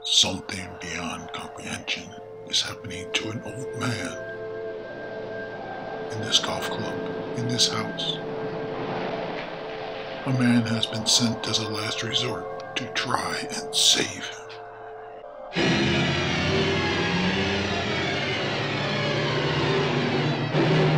Something beyond comprehension is happening to an old man in this golf club, in this house. A man has been sent as a last resort to try and save him.